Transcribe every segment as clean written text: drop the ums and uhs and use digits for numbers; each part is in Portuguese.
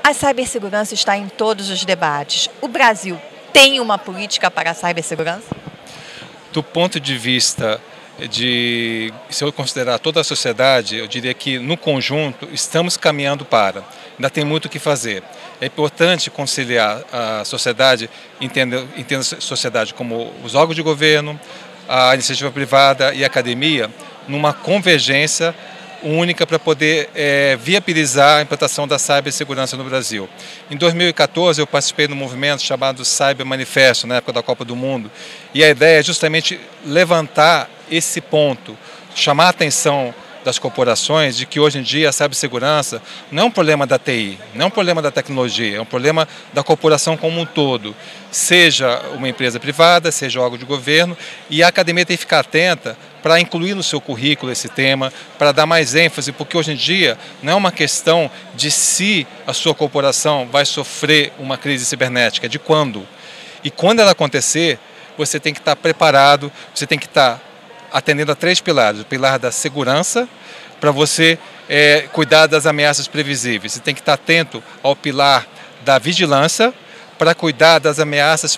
A cibersegurança está em todos os debates. O Brasil tem uma política para a cibersegurança? Do ponto de vista se eu considerar toda a sociedade, eu diria que no conjunto estamos caminhando para. Ainda tem muito o que fazer. É importante conciliar a sociedade, entenda a sociedade como os órgãos de governo, a iniciativa privada e a academia, numa convergência única para poder viabilizar a implantação da cibersegurança no Brasil. Em 2014 eu participei de um movimento chamado Cyber Manifesto, na época da Copa do Mundo, e a ideia é justamente levantar esse ponto, chamar a atenção das corporações de que hoje em dia a cibersegurança não é um problema da TI, não é um problema da tecnologia, é um problema da corporação como um todo, seja uma empresa privada, seja órgão de governo, e a academia tem que ficar atenta para incluir no seu currículo esse tema, para dar mais ênfase, porque hoje em dia não é uma questão de se a sua corporação vai sofrer uma crise cibernética, é de quando. E quando ela acontecer, você tem que estar preparado, você tem que estar atendendo a 3 pilares. O pilar da segurança, para você cuidar das ameaças previsíveis. Você tem que estar atento ao pilar da vigilância, para cuidar das ameaças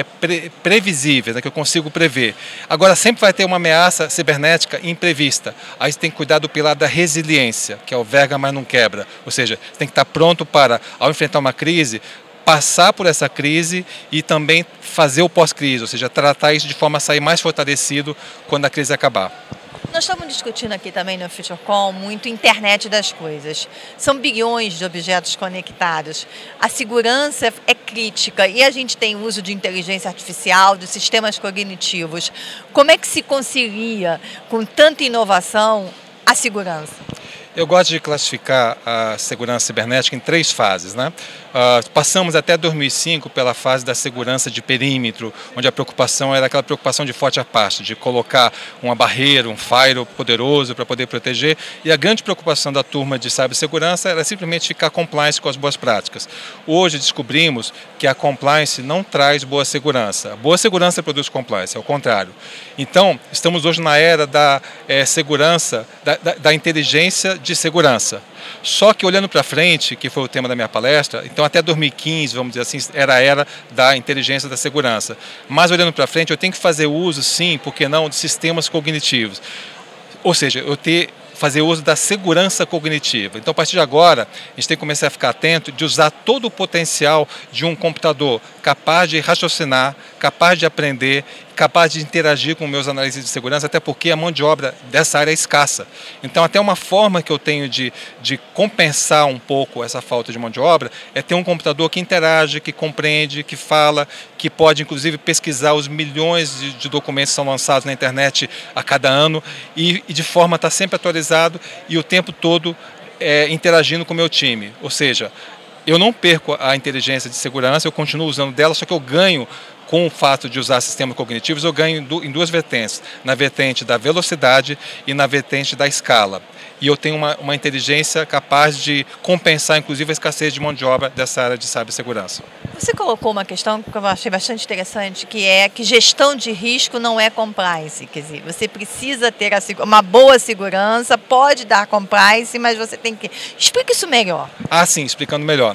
previsíveis, né, que eu consigo prever. Agora, sempre vai ter uma ameaça cibernética imprevista. Aí você tem que cuidar do pilar da resiliência, que é o verga, mas não quebra. Ou seja, você tem que estar pronto para, ao enfrentar uma crise, passar por essa crise e também fazer o pós-crise, ou seja, tratar isso de forma a sair mais fortalecido quando a crise acabar. Nós estamos discutindo aqui também no FutureCom muito internet das coisas. São bilhões de objetos conectados. A segurança é crítica e a gente tem uso de inteligência artificial, de sistemas cognitivos. Como é que se concilia com tanta inovação a segurança? Eu gosto de classificar a segurança cibernética em 3 fases, né? Passamos até 2005 pela fase da segurança de perímetro, onde a preocupação era aquela preocupação de forte a parte, de colocar uma barreira, um firewall poderoso para poder proteger. E a grande preocupação da turma de cibersegurança era simplesmente ficar compliance com as boas práticas. Hoje descobrimos que a compliance não traz boa segurança. A boa segurança produz compliance, é o contrário. Então, estamos hoje na era da segurança, da inteligência de segurança. Só que olhando para frente, que foi o tema da minha palestra, então até 2015, vamos dizer assim, era a era da inteligência da segurança. Mas olhando para frente, eu tenho que fazer uso, sim, por que não, de sistemas cognitivos. Ou seja, fazer uso da segurança cognitiva. Então, a partir de agora, a gente tem que começar a ficar atento de usar todo o potencial de um computador capaz de raciocinar, capaz de aprender, capaz de interagir com meus analistas de segurança, até porque a mão de obra dessa área é escassa. Então, até uma forma que eu tenho de compensar um pouco essa falta de mão de obra é ter um computador que interage, que compreende, que fala, que pode, inclusive, pesquisar os milhões de documentos que são lançados na internet a cada ano e de forma a estar sempre atualizado e o tempo todo interagindo com o meu time. Ou seja, eu não perco a inteligência de segurança, eu continuo usando dela, só que eu ganho com o fato de usar sistemas cognitivos, eu ganho em 2 vertentes, na vertente da velocidade e na vertente da escala. E eu tenho uma inteligência capaz de compensar, inclusive, a escassez de mão de obra dessa área de cibersegurança. Você colocou uma questão que eu achei bastante interessante, que é que gestão de risco não é compliance. Quer dizer, você precisa ter uma boa segurança, pode dar compliance, mas você tem que... Explica isso melhor. Ah, sim, explicando melhor.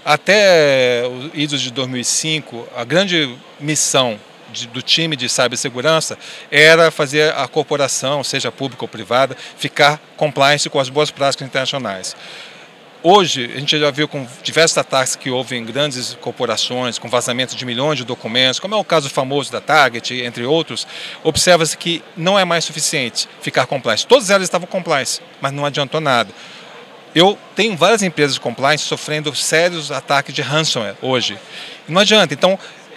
Até o ISO de 2005, a grande missão do time de cibersegurança era fazer a corporação, seja pública ou privada, ficar compliance com as boas práticas internacionais. Hoje, a gente já viu com diversos ataques que houve em grandes corporações, com vazamento de milhões de documentos, como é o caso famoso da Target, entre outros, observa-se que não é mais suficiente ficar compliance. Todas elas estavam compliance, mas não adiantou nada. Eu tenho várias empresas de compliance sofrendo sérios ataques de ransomware hoje. Não adianta. Então,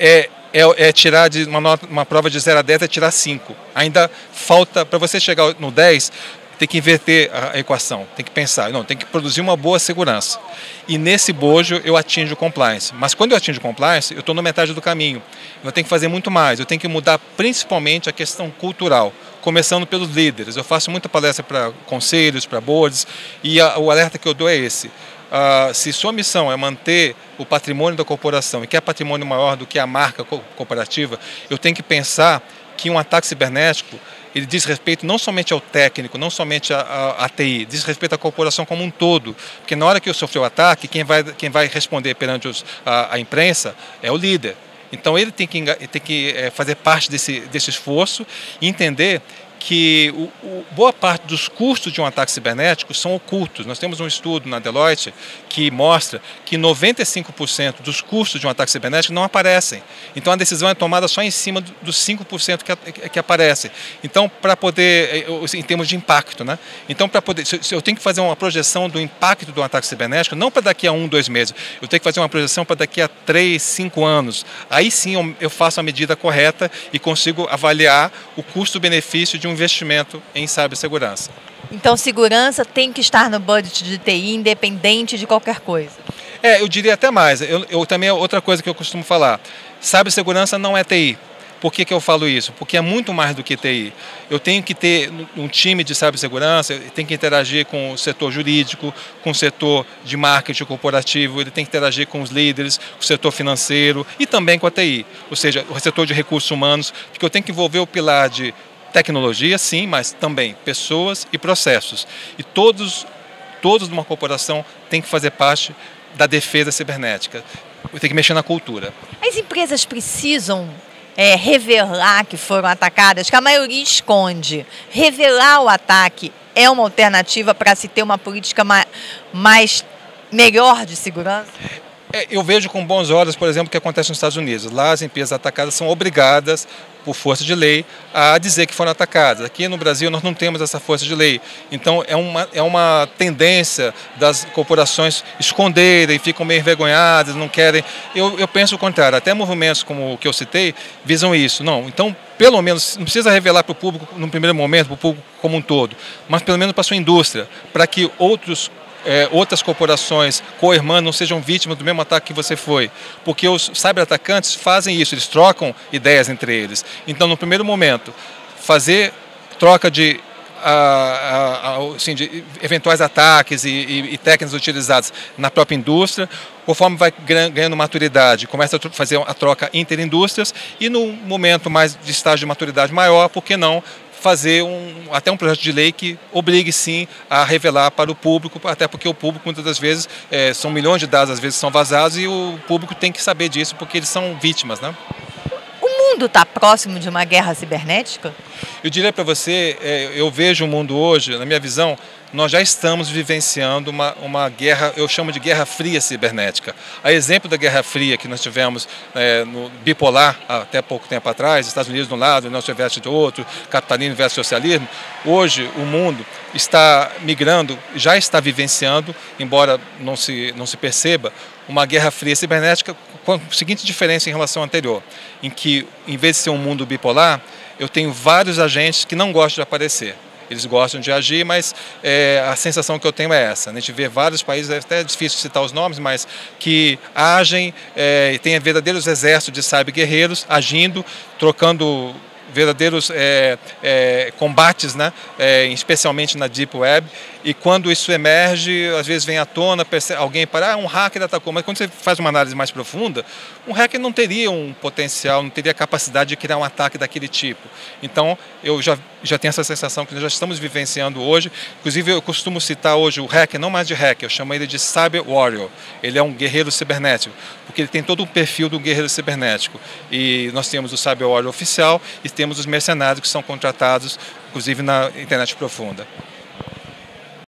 tirar de uma prova de 0 a 10 é tirar 5. Ainda falta, para você chegar no 10, tem que inverter a equação, tem que pensar, não, tem que produzir uma boa segurança. E nesse bojo eu atinjo o compliance. Mas quando eu atinjo o compliance, eu estou na metade do caminho. Eu tenho que fazer muito mais, eu tenho que mudar principalmente a questão cultural, começando pelos líderes. Eu faço muita palestra para conselhos, para boards, e o alerta que eu dou é esse. Se sua missão é manter o patrimônio da corporação e quer patrimônio maior do que a marca corporativa, eu tenho que pensar que um ataque cibernético ele diz respeito não somente ao técnico, não somente à TI, diz respeito à corporação como um todo, porque na hora que eu sofri o ataque, quem vai responder perante a imprensa é o líder. Então ele tem que fazer parte desse esforço e entender que boa parte dos custos de um ataque cibernético são ocultos. Nós temos um estudo na Deloitte que mostra que 95% dos custos de um ataque cibernético não aparecem. Então a decisão é tomada só em cima dos 5% que aparecem. Então, para poder, em termos de impacto, né? Então, para poder, se eu tenho que fazer uma projeção do impacto do ataque cibernético, não para daqui a 1, 2 meses, eu tenho que fazer uma projeção para daqui a 3, 5 anos. Aí sim eu faço a medida correta e consigo avaliar o custo-benefício de um investimento em cibersegurança. Então, segurança tem que estar no budget de TI, independente de qualquer coisa. Eu diria até mais. Eu também, outra coisa que eu costumo falar, cibersegurança não é TI. Por que eu falo isso? Porque é muito mais do que TI. Eu tenho que ter um time de cibersegurança, eu tenho que interagir com o setor jurídico, com o setor de marketing corporativo, ele tem que interagir com os líderes, com o setor financeiro e também com a TI, ou seja, o setor de recursos humanos, porque eu tenho que envolver o pilar de tecnologia, sim, mas também pessoas e processos. E todos de uma corporação têm que fazer parte da defesa cibernética. Eu tenho que mexer na cultura. As empresas precisam revelar que foram atacadas, que a maioria esconde. Revelar o ataque é uma alternativa para se ter uma política melhor de segurança? Eu vejo com bons olhos, por exemplo, o que acontece nos Estados Unidos. Lá as empresas atacadas são obrigadas, por força de lei, a dizer que foram atacadas. Aqui no Brasil nós não temos essa força de lei. Então é uma tendência das corporações esconderem, ficam meio envergonhadas, não querem. Eu penso o contrário, até movimentos como o que eu citei visam isso. Não, então pelo menos, não precisa revelar para o público no primeiro momento, para o público como um todo, mas pelo menos para a sua indústria, para que outras corporações co-irmãs não sejam vítimas do mesmo ataque que você foi. Porque os cyberatacantes fazem isso, eles trocam ideias entre eles. Então, no primeiro momento, fazer troca de eventuais ataques e técnicas utilizadas na própria indústria, conforme vai ganhando maturidade, começa a fazer a troca interindústrias e no momento mais de estágio de maturidade maior, por que não fazer até um projeto de lei que obrigue sim a revelar para o público, até porque o público muitas das vezes, são milhões de dados às vezes são vazados e o público tem que saber disso porque eles são vítimas, né? O mundo está próximo de uma guerra cibernética? Eu diria para você, eu vejo o mundo hoje, na minha visão, nós já estamos vivenciando uma guerra, eu chamo de guerra fria cibernética. A exemplo da guerra fria que nós tivemos no bipolar, até pouco tempo atrás, Estados Unidos de um lado, União Soviética do outro, capitalismo versus socialismo, hoje o mundo está migrando, já está vivenciando, embora não se perceba, uma guerra fria cibernética com a seguinte diferença em relação ao anterior, em que, em vez de ser um mundo bipolar, eu tenho vários agentes que não gostam de aparecer. Eles gostam de agir, mas a sensação que eu tenho é essa. A gente vê vários países, é até difícil citar os nomes, mas que agem e tem verdadeiros exércitos de cyber-guerreiros agindo, trocando verdadeiros combates, né? Especialmente na Deep Web. E quando isso emerge, às vezes vem à tona, alguém para, um hacker atacou. Mas quando você faz uma análise mais profunda, um hacker não teria um potencial, não teria capacidade de criar um ataque daquele tipo. Então, eu já tenho essa sensação que nós já estamos vivenciando hoje. Inclusive, eu costumo citar hoje o hacker, não mais de hacker, eu chamo ele de Cyber Warrior. Ele é um guerreiro cibernético, porque ele tem todo um perfil do guerreiro cibernético. E nós temos o Cyber Warrior oficial e temos os mercenários que são contratados, inclusive na internet profunda.